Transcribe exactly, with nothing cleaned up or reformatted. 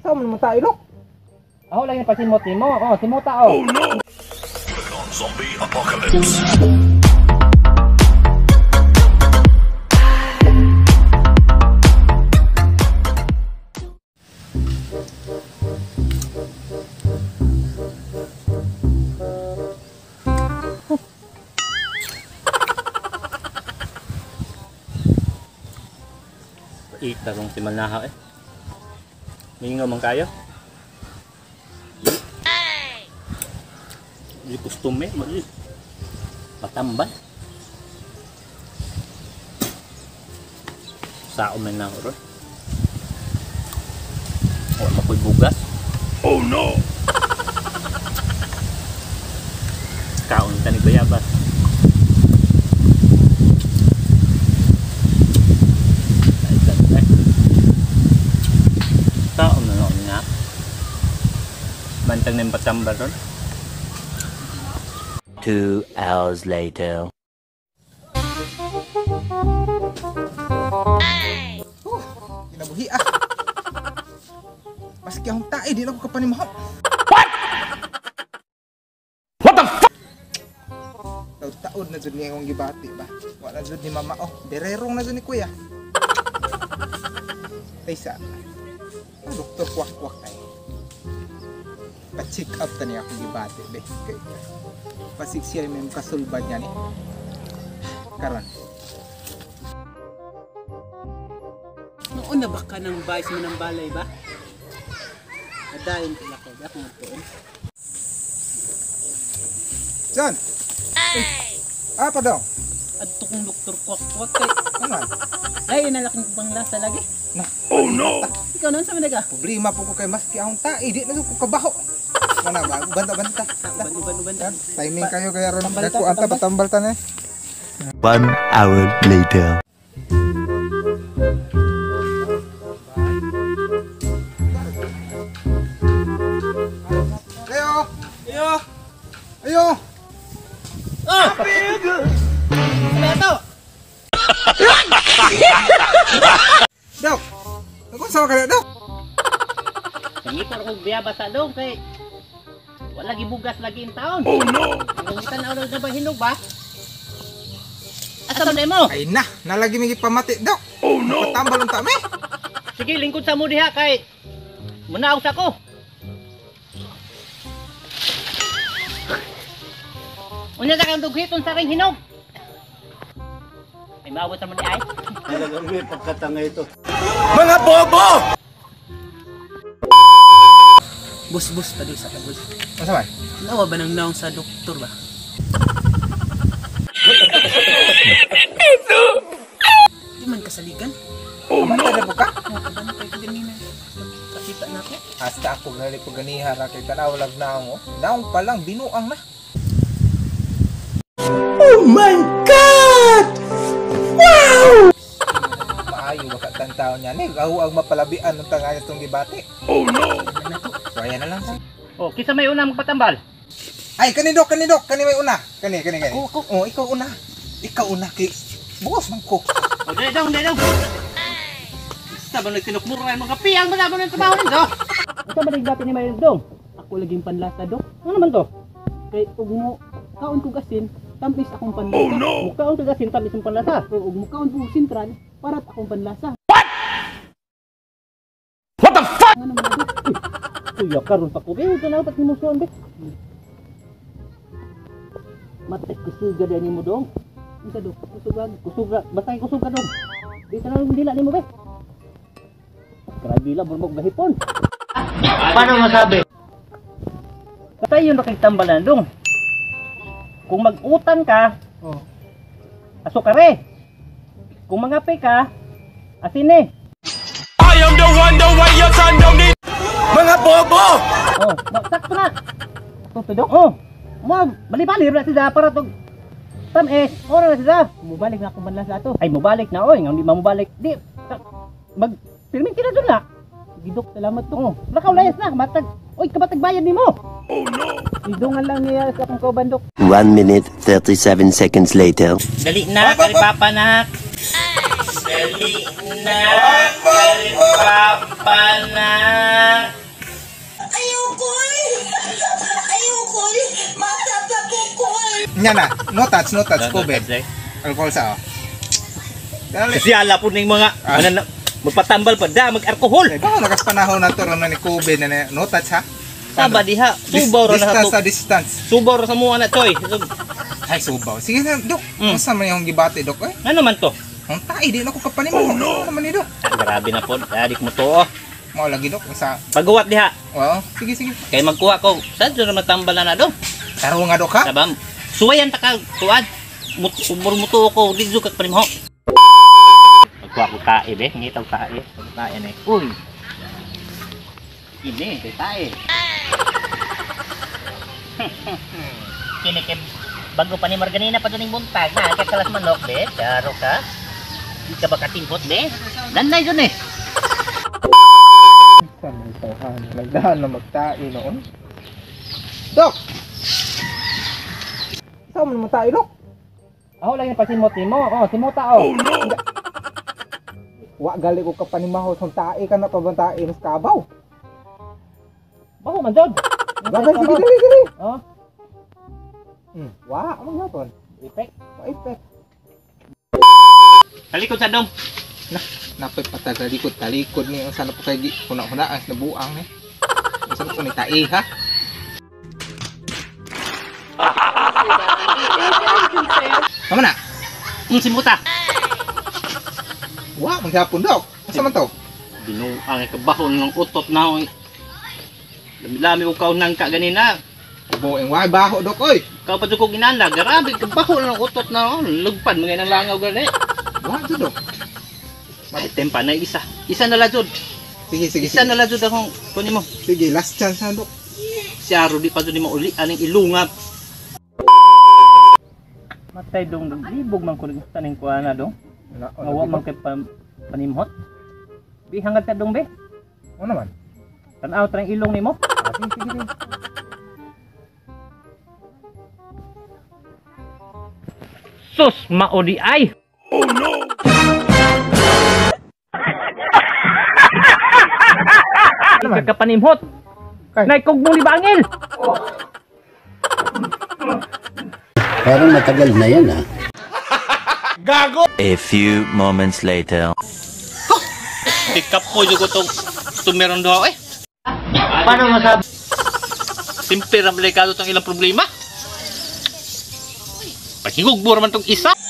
Unsa man mo tayo, Dok? Ako lang yung pasimot mo. Oh, simuta oh. Oh no! Click on Zombie Apocalypse. Ita kong si Manahaw eh. Mingaw man kayo. Di kustume, mali. Patambal. Sao man na ron. Oh, makoy bugas. Oh no! Kaon tani bayabas. Sao na noon nga. Bantang ng patambal ron. Two hours later. Oh, kinabuhi ah. Maski akong tae, di na ako kapanimahaw. What? What the fuck? Taod-taod na dyan niya akong gibati ba? Wala dyan ni mama, oh, dererong na dyan ni kuya. Ay sa, doktor kwak-kwak ay. Pa-check up ta niya akong gibati, be. Kay, pasik siya may kasulbad niya ni. Karon. Noon na ba ka ng vice mo ng balay ba? Adayin pala ko, ako magtuon. John! Ah, pardon. Adto kong doktor kwak-kwak kay Ano? lain na laking panglasa lagi. Na, Oh no! Ikaw noon sa managa? problema po ko kay maski akong tae, di na ko kabaho. Mana ba? Banta-banta. Uban-uban-uban. Timing kayo kaya ron. Tambal ta, Dako anta tambal. patambal ta na. One hour later. Ayo! Ayo! Ayo! Oh! Ano ito? Dok! Nagpunsa ka na, Dok! Nangipor kong biyabas sa dong kay wala gibugas lagi in taon. Oh no! Ang tanaw na ba hinog ba? Asa man mo? Ay na! Nalagi may pamati, Dok! Oh no! Patambal ang tami! Sige, lingkod sa mo diha kay munaw sa ko. Unya na kang dughiton sa ring hinog. Ay maabot sa mo ni ay. Talagang may pagkatanga ito. Mga bobo! Bus-bus pa doon sa kabus. Masa man? Nawa ba nang naong sa doktor ba? Di man kasaligan. Banta na po ka? Nakabantay ko ganina. Kakita na ako. Hasta ako gali po ganiha ra kay tanaw lag na ako. Naong pa lang, binuang na. Oh my God! Wow! Maayo baka tantaw niya ni. Gahuag mapalabian ng tangaya itong gibati. Oh no! So ayan na lang sa. Oh, kisa may una magpatambal. Ay, kani Dok, kani Dok, kani may una. Kani, kani, kani. Ako, ako. Oh, ikaw una. Ikaw una kay Bukos man ko. Oh, dali dong, dali dong. Sa ba nagtinukmuran mga piyang ba naman ang trabaho nito? Asa ba nagbati ni Mayon dong? Ako laging panlasa dok. Ano naman to? Kay ug mo kaon ko gasin, tampis akong panlasa. Oh no! Mukhaon ka gasin tamis ang panlasa. Ug mo kaon ko sentral, parat akong panlasa. What the fuck? Ano naman dok? Kuya karon pa ko. Eh, kana pat himusuan be. Matek kusuga din mo dong. Isa dok, Kusuga, kusuga, basta kusuga dong. Di ka lang dila nimo be. Grabe lang burmog bahipon. Paano masabi? Katay yun nakigtambalan dong. Kung mag-utan ka, oh. asukare. Kung mangape ka, asine. I am the one, the way your son don't need. Mga bobo! Oh, sakto na. Sakto dong. Oh. Mo bali-bali ra sila para tog tamis. Ora na sila. Mubalik na akong panlasa ato. Ay mobalik na oy, nga di mamubalik. Di mag pirmin sila doon na. Gidok, salamat dok. Oh, lakaw layas na matag. Oy, kabatag bayad nimo. Oh no! Idungan lang niya sa akong kauban dok. One minute, thirty-seven seconds later. Dali na, kalipapa na. Dali na, kalipapa na. Nya na, no touch, no touch, COVID. Alcohol sa oh. Dali. Kasi ala po ng mga, Ah. ano na, magpatambal pa da, mag-alcohol. Eh, baka nagas panahon na to ron na ni COVID na ni- no touch ha. Saba diha, subaw ra na Distance sa to. distance. Subaw ra sa mga na choy. Ay, subaw. Sige na, Dok. Mm. Masa man yung gibati, Dok? Eh, Ano man to? ang tae, di na ako kapanimo. Oh, no. Ano naman ni, Dok? Ah, grabe na po, adik mo to. Oh. Mao lagi, Dok. Isa. Pagguwat diha, Oo. Sige, sige. kay magkuha ko. Saan doon naman tambal na na do? Taro nga, Dok, ha? Sabam, suwayan ta ka, tuad. Mut- Umur mo to ako, dito ka panim ho. Magkuha ko tae, be. Ngitaw tae. Tae na eh. Uy. Ini, kay tae. Kini kay bago pa ni Marganina pa doon yung buntag na. Kaya kalas manok, be. Charo ka. Di ka ba katimpot, be? Danday doon eh. Saan mo ito, ha? Nagdahan na magtae noon. Dok! Saan mo naman tae, Dok? Ako lang yung pasimot mo. Oh, simota oh. Wa gali ko kapanimaho sa tae ka na pabang tae ng kabaw. Bago man doon. Gagay, sige, dali, dali. Oh, Hmm. Wa, ano nga to? ipek. Wa ipek. Talikod sa dong. Napay patag talikod, talikod ni. Ang sana po kayo di. Huna-huna ang nabuang ni. Ang sana po ni tae, ha? Tama na. Hmm, simuta. Wa, maghapon, Dok. Asa man to? Binuang ay kabahon ng utot na ako. Lami-lami ko kaunang ka ganina. Bueng wa baho, Dok, oy. Kau pa ko ginanda, grabe kabahon ng utot na ako. Lugpan mga nang langaw gani. Wa, to, Dok. Ay, tempa na isa. Isa na la jud. Sige, sige, Isa sige. na la jud akong kunin mo. Sige, last chance ha, Dok. Siyaro di pa jud mo uli aning ilungap. Matay dong naglibog man ko taning kuana dong. Na, Ngawa man kay pan panimhot. Bi hangad ta dong be. Ano naman? Tanaw trang ilong nimo. Ah, sige, sige, sige. Sus maudi ay. Oh no. Kakapanimhot. Kay. Naikog mo libangil. Parang matagal na yan ah. A few moments later. Pikap po yung itong tumeron doon eh. Paano masabi? Simple ang delikado itong ilang problema. Paghingugbura man itong isa.